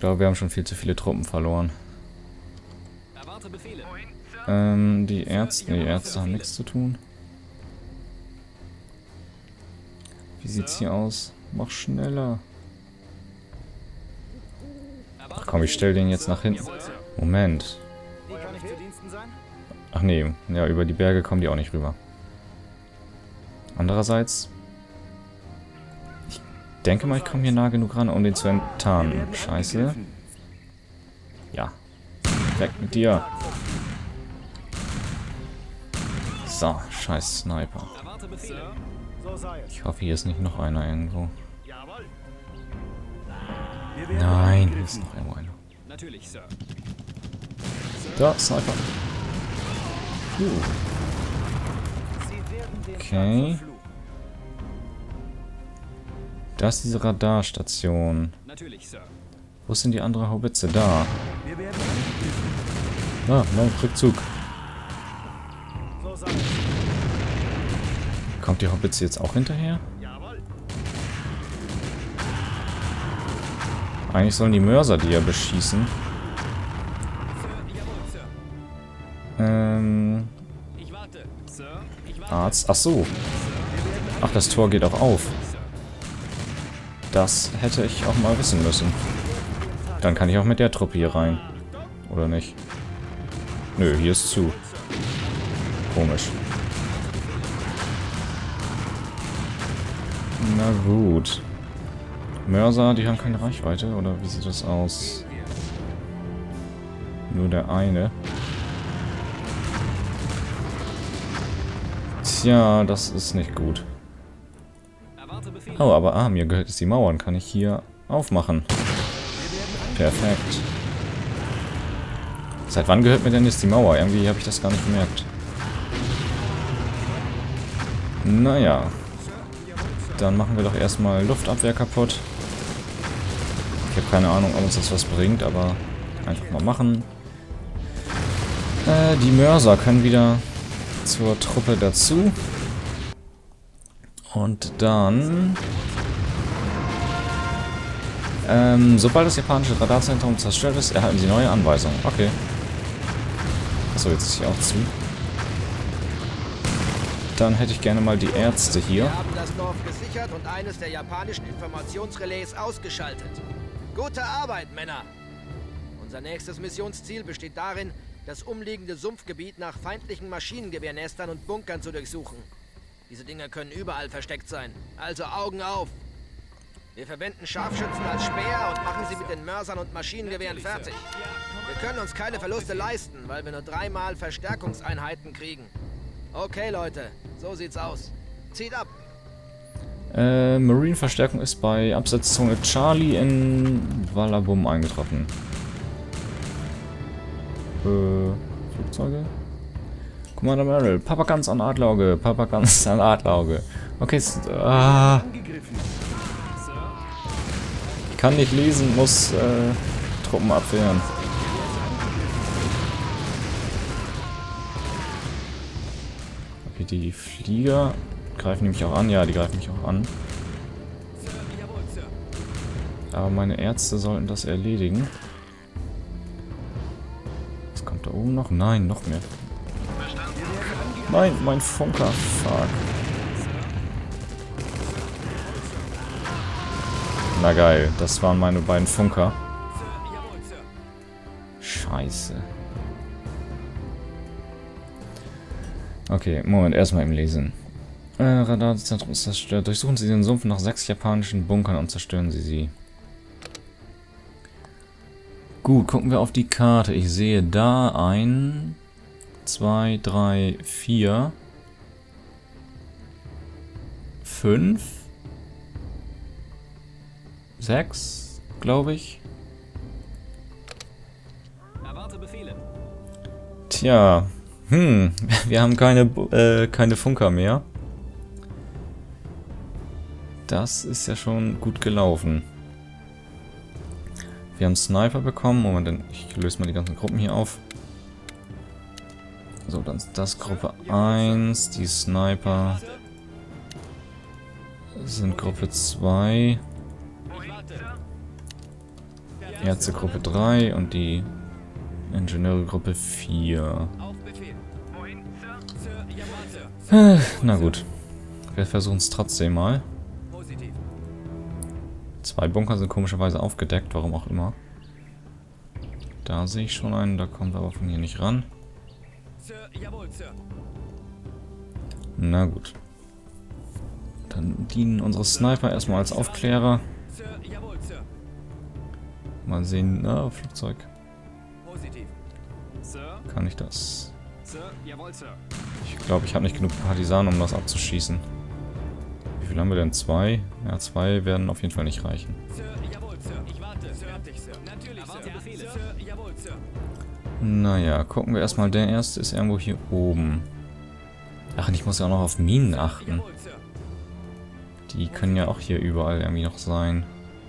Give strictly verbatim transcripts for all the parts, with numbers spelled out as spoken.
glaube, wir haben schon viel zu viele Truppen verloren. Erwarte Befehle. Ähm, die Ärzte, die Ärzte haben nichts zu tun. Wie sieht's hier aus? Mach schneller. Ach komm, ich stell den jetzt nach hinten. Moment. Wie kann ich zu Diensten sein? Ach nee, ja, über die Berge kommen die auch nicht rüber. Andererseits... Ich denke mal, ich komme hier nah genug ran, um den zu enttarnen. Scheiße. Ja. Weg mit dir. So, scheiß Sniper. Erwarte Befehle. Ich hoffe, hier ist nicht noch einer irgendwo. Jawohl. Nein, hier ist noch irgendwo einer. Natürlich, Sir. Da, Sniper. Puh. Okay. Da ist diese Radarstation. Natürlich, Sir. Wo ist denn die andere Haubitze? Da. Ah, nein, Rückzug. Kommt die Haubitze jetzt auch hinterher? Jawohl. Eigentlich sollen die Mörser die ja beschießen. Sir, jawohl, Sir. Ähm, Ich warte. Sir, ich warte. Arzt. Ach so. Ach, das Tor geht auch auf. Das hätte ich auch mal wissen müssen. Dann kann ich auch mit der Truppe hier rein. Oder nicht? Nö, hier ist zu. Komisch. Na gut. Mörser, die haben keine Reichweite, oder wie sieht das aus? Nur der eine. Tja, das ist nicht gut. Erwarte Befehle. Oh, aber ah, mir gehört es die Mauern. Kann ich hier aufmachen. Perfekt. Seit wann gehört mir denn jetzt die Mauer? Irgendwie habe ich das gar nicht gemerkt. Naja. Dann machen wir doch erstmal Luftabwehr kaputt. Ich habe keine Ahnung, ob uns das was bringt, aber einfach mal machen. Äh, die Mörser können wieder zur Truppe dazu. Und dann... Ähm, sobald das japanische Radarzentrum zerstört ist, erhalten Sie neue Anweisungen. Okay. Achso, jetzt ist hier auch zu. Dann hätte ich gerne mal die Ärzte hier. Wir haben das Dorf gesichert und eines der japanischen Informationsrelais ausgeschaltet. Gute Arbeit, Männer! Unser nächstes Missionsziel besteht darin, das umliegende Sumpfgebiet nach feindlichen Maschinengewehrnestern und Bunkern zu durchsuchen. Diese Dinger können überall versteckt sein, also Augen auf! Wir verwenden Scharfschützen als Speer und machen sie mit den Mörsern und Maschinengewehren fertig. Wir können uns keine Verluste leisten, weil wir nur dreimal Verstärkungseinheiten kriegen. Okay, Leute, so sieht's aus. Zieht ab! Äh, Marine-Verstärkung ist bei Absetzzone Charlie in Wallabum eingetroffen. Äh, Flugzeuge? Commander Merrill, Papagans an Adlerauge, Papagans an Adlerauge. Okay, ist, ah. Ich kann nicht lesen, muss äh, Truppen abwehren. Okay, die Flieger greifen mich auch an. Ja, die greifen mich auch an. Aber meine Ärzte sollten das erledigen. Was kommt da oben noch? Nein, noch mehr. Nein, mein Funker. Fuck. Na geil, das waren meine beiden Funker. Scheiße. Okay, Moment, erstmal im Lesen. Äh, Radarzentrum ist zerstört. Durchsuchen Sie den Sumpf nach sechs japanischen Bunkern und zerstören Sie sie. Gut, gucken wir auf die Karte. Ich sehe da ein, zwei, drei, vier, fünf, sechs, glaube ich. Erwarte Befehle. Tja, hm, wir haben keine, äh, keine Funker mehr. Das ist ja schon gut gelaufen. Wir haben Sniper bekommen. Moment, ich löse mal die ganzen Gruppen hier auf. So, dann ist das Gruppe eins. Die Sniper sind Gruppe zwei. Ärztegruppe drei und die Ingenieurgruppe vier. Auf Befehl. Wohin, Sir? Sir, jawohl, Sir. Na gut. Wir versuchen es trotzdem mal. Positiv. Zwei Bunker sind komischerweise aufgedeckt, warum auch immer. Da sehe ich schon einen, da kommen wir aber von hier nicht ran. Sir, jawohl, Sir. Na gut. Dann dienen unsere Sniper erstmal als Aufklärer. Sir, jawohl, Sir. Mal sehen, na, Flugzeug. Positiv. Sir, Kann ich das? Sir, jawohl, Sir. Ich glaube, ich habe nicht genug Partisanen, um das abzuschießen. Wie viel haben wir denn? Zwei? Ja, zwei werden auf jeden Fall nicht reichen. Sir, jawohl, Sir. Ich warte. Sir, fertig, Sir. Natürlich, Sir. Befehle. Sir, jawohl, Sir. Naja, gucken wir erstmal. Der erste ist irgendwo hier oben. Ach, und ich muss ja auch noch auf Minen achten. Jawohl, Sir. Die können ja auch hier überall irgendwie noch sein.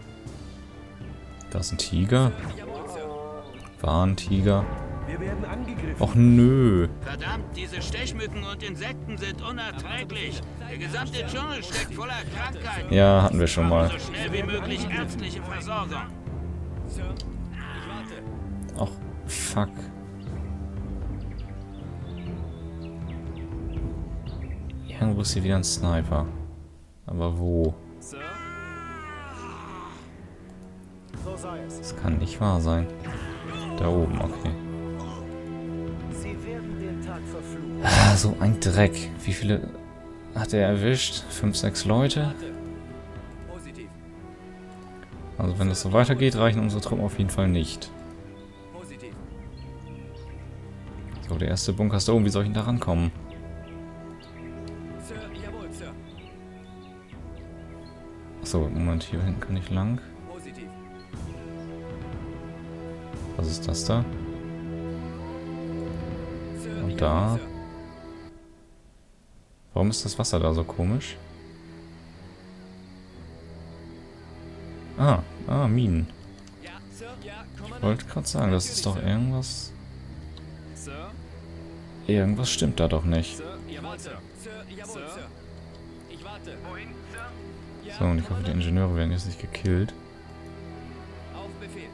Da ist ein Tiger. Jawohl, Sir. War ein Tiger. Wir werden angegriffen. Och nö. Verdammt, diese Stechmücken und Insekten sind unerträglich. Der gesamte Dschungel steckt voller Krankheiten. Ja, hatten wir schon mal. So schnell wie möglich ärztliche Versorgung. Sir, ich warte. Och, fuck. Irgendwo ist hier wieder ein Sniper. Aber wo? Sir, So sei es. Das kann nicht wahr sein. Da oben, okay. Sie werden den Tag verfluchen. Ah, so ein Dreck. Wie viele hat er erwischt? Fünf, sechs Leute? positiv. Also wenn das so weitergeht, reichen unsere Truppen auf jeden Fall nicht. Positiv. So, der erste Bunker ist da oben. Wie soll ich denn da rankommen? Sir, jawohl, Sir. Achso, Moment, hier hinten kann ich lang. Positiv. Was ist das da? Sir, Und jawohl, da? Sir. Warum ist das Wasser da so komisch? Ah, ah, Minen. Ja, Sir, ja, Ich Kommandant. wollte gerade sagen, das ist doch irgendwas... Sir, Irgendwas stimmt da doch nicht. Sir, jawohl, Sir. Sir, jawohl, Sir. Ich warte. Wohin, Sir? Ja, So, und ich hoffe, die Ingenieure werden jetzt nicht gekillt. auf Befehl.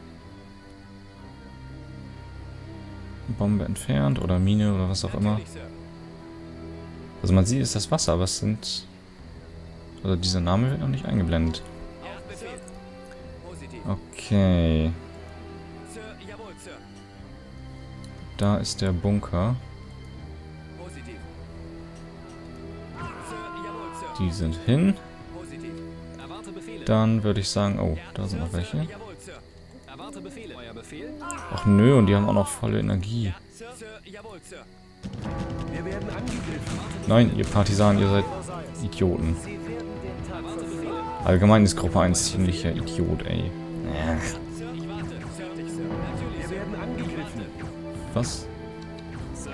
Bombe entfernt oder Mine oder was auch immer. Natürlich, Sir. Also man sieht, ist das Wasser, aber es sind... Also dieser Name wird noch nicht eingeblendet. Auf Befehl. Positiv. Okay, Sir, jawohl, Sir. da ist der Bunker. Positiv. Sir, jawohl, Sir. Die sind hin. Positiv. Erwarte Befehle. Dann würde ich sagen... Oh, Ja, da sind Sir, noch welche. Sir, jawohl, Sir. Erwarte Befehle. Euer Befehl? Ach nö, und die haben auch noch volle Energie. Ja, Sir. Sir, jawohl, Sir. Wir werden angegriffen. Nein, ihr Partisanen, ihr seid So sei es. Idioten. Sie werden den Tag Erwarte verfluchen. Befehle. Allgemein ist Gruppe eins ziemlicher Idiot, ey. Ach, Sir, ich warte. Fertig, Sir. Natürlich, Wir Sir. werden angegriffen. was? Sir,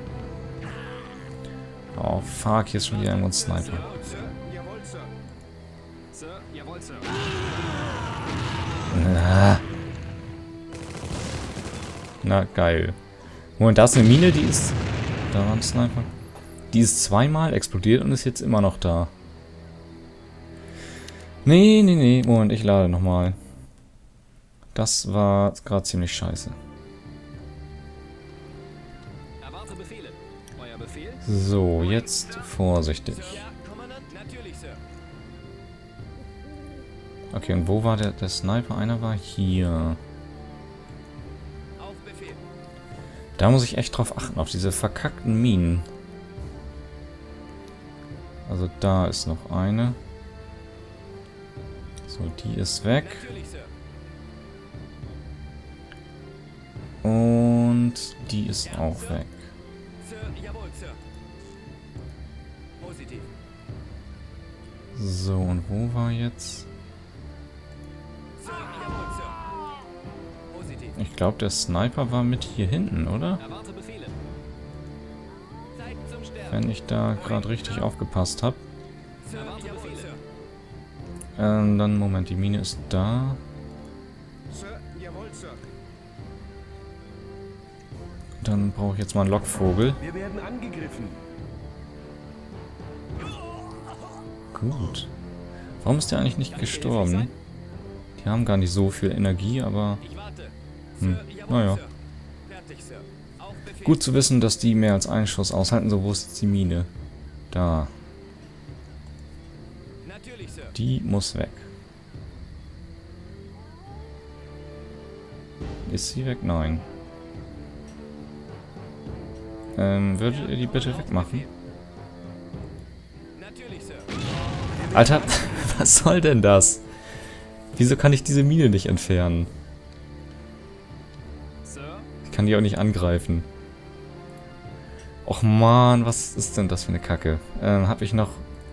Oh, fuck, hier ist schon wieder irgendwo ein Sniper. Sir, jawohl, Sir. Sir, jawohl, Sir. Na. Na, geil. Moment, da ist eine Mine, die ist... Da war ein Sniper. Die ist zweimal explodiert und ist jetzt immer noch da. Nee, nee, nee. Moment, ich lade nochmal. Das war gerade ziemlich scheiße. Erwarte Befehle. Euer Befehl? So, jetzt vorsichtig. Sir, ja, Kommandant. Natürlich, Sir. Okay, und wo war der, der Sniper? Einer war hier. Auf Befehl. Da muss ich echt drauf achten, auf diese verkackten Minen. Also da ist noch eine. So, die ist weg. Natürlich, Sir. Und die ist auch weg. Sir, jawohl, Sir. Positiv. So, und wo war jetzt? Sir, jawohl, Sir. Positiv. Ich glaube, der Sniper war mit hier hinten, oder? Erwarte Befehle. Zeit zum Sterben. Wenn ich da gerade richtig aufgepasst habe. Sir, jawohl, Sir. Ähm, dann, Moment, die Mine ist da. Sir, jawohl, Sir. Dann brauche ich jetzt mal einen Lockvogel. Wir werden angegriffen. Gut. Warum ist der eigentlich nicht gestorben? Die haben gar nicht so viel Energie, aber... Hm, naja. Gut zu wissen, dass die mehr als einen Schuss aushalten. So, wo ist jetzt die Mine? Da. Die muss weg. Ist sie weg? Nein. Ähm, würdet ihr die bitte wegmachen? Alter, was soll denn das? Wieso kann ich diese Mine nicht entfernen? Ich kann die auch nicht angreifen. Och man, was ist denn das für eine Kacke? Ähm, hab ich noch...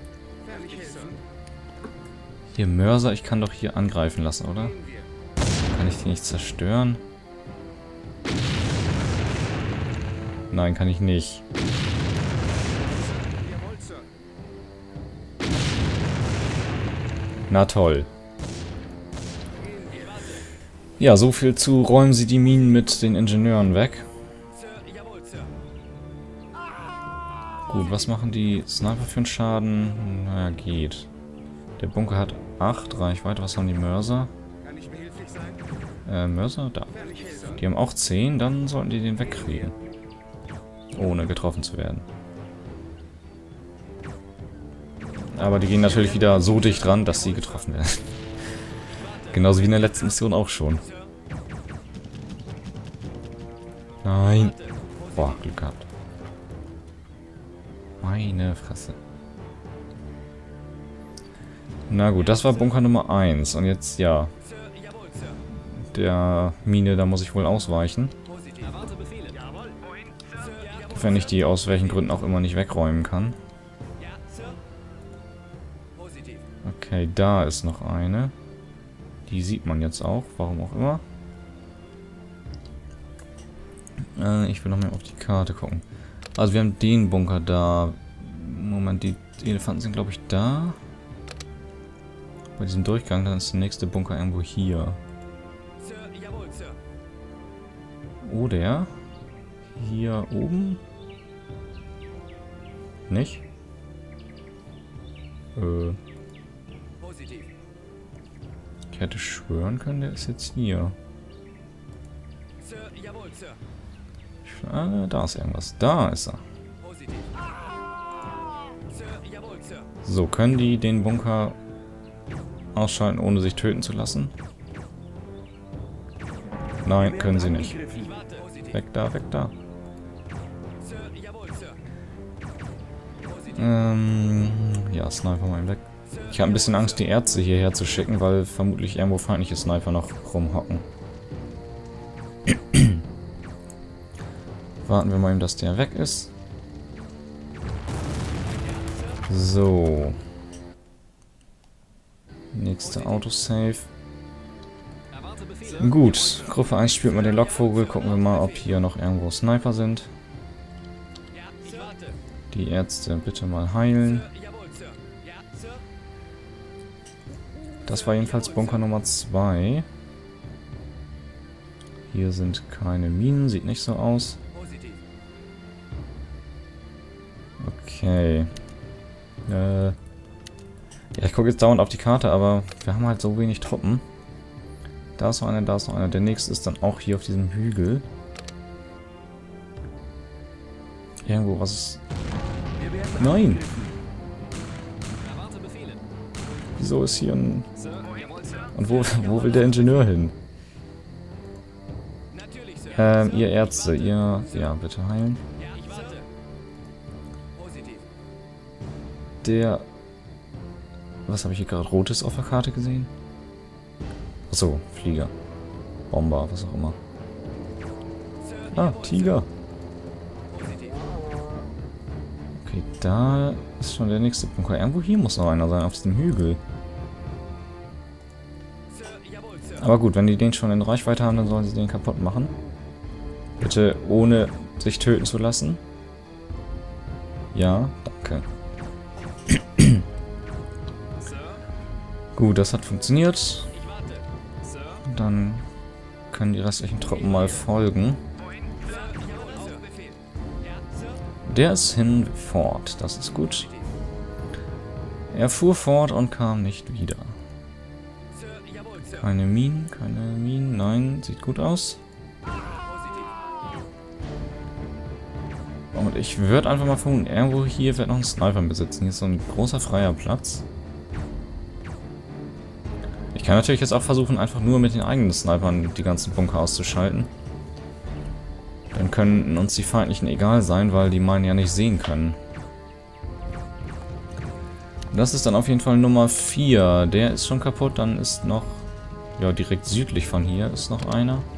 Hier, Mörser, ich kann doch hier angreifen lassen, oder? Kann ich die nicht zerstören? Nein, kann ich nicht. Na toll. Ja, so viel zu räumen Sie die Minen mit den Ingenieuren weg. Gut, was machen die Sniper für einen Schaden? Naja, geht. Der Bunker hat acht Reichweite. Was haben die Mörser? Äh, Mörser? Da. Die haben auch zehn, dann sollten die den wegkriegen. Ohne getroffen zu werden. Aber die gehen natürlich wieder so dicht ran, dass sie getroffen werden. Genauso wie in der letzten Mission auch schon. Nein. Boah, Glück gehabt. Meine Fresse. Na gut, das war Bunker Nummer eins. Und jetzt, ja. Der Mine, da muss ich wohl ausweichen. Wenn ich die aus welchen Gründen auch immer nicht wegräumen kann. Okay, da ist noch eine. Die sieht man jetzt auch, warum auch immer. Äh, ich will noch mal auf die Karte gucken. Also wir haben den Bunker da. Moment, die Elefanten sind glaube ich da. Bei diesem Durchgang, dann ist der nächste Bunker irgendwo hier. Oder hier oben? Nicht? Äh. Ich hätte schwören können, der ist jetzt hier. Ich, ah, da ist irgendwas. Da ist er. So, können die den Bunker ausschalten, ohne sich töten zu lassen? Nein, können sie nicht. Weg da, weg da. Ähm, ja, Sniper mal weg. Ich habe ein bisschen Angst, die Ärzte hierher zu schicken, weil vermutlich irgendwo feindliche Sniper noch rumhocken. Warten wir mal eben, dass der weg ist. So. Nächste Autosave. Gut, Gruppe eins spielt mal den Lockvogel. Gucken wir mal, ob hier noch irgendwo Sniper sind. Die Ärzte bitte mal heilen. Das war jedenfalls Bunker Nummer zwei. Hier sind keine Minen, sieht nicht so aus. Okay. Äh ja, ich gucke jetzt dauernd auf die Karte, aber wir haben halt so wenig Truppen. Da ist noch einer, da ist noch einer. Der nächste ist dann auch hier auf diesem Hügel. Irgendwo, was ist... Nein! Wieso ist hier ein... Und wo, wo will der Ingenieur hin? Ähm, ihr Ärzte, ihr... Ja, bitte heilen. Der... Was habe ich hier gerade? Rotes auf der Karte gesehen? Achso, Flieger. Bomber, was auch immer. Ah, Tiger. Okay, da ist schon der nächste Bunker. Irgendwo hier muss noch einer sein, auf diesem Hügel. Aber gut, wenn die den schon in Reichweite haben, dann sollen sie den kaputt machen. Bitte ohne sich töten zu lassen. Ja, danke. Gut, das hat funktioniert. Dann können die restlichen Truppen mal folgen. Der ist hinfort, das ist gut. Er fuhr fort und kam nicht wieder. Keine Minen, keine Minen. Nein, sieht gut aus. Und ich würde einfach mal vermuten, irgendwo hier wird noch ein Sniper besitzen. Hier ist so ein großer freier Platz. Ich kann natürlich jetzt auch versuchen, einfach nur mit den eigenen Snipern die ganzen Bunker auszuschalten. Dann können uns die Feindlichen egal sein, weil die meinen ja nicht sehen können. Das ist dann auf jeden Fall Nummer vier. Der ist schon kaputt. Dann ist noch, ja, direkt südlich von hier ist noch einer.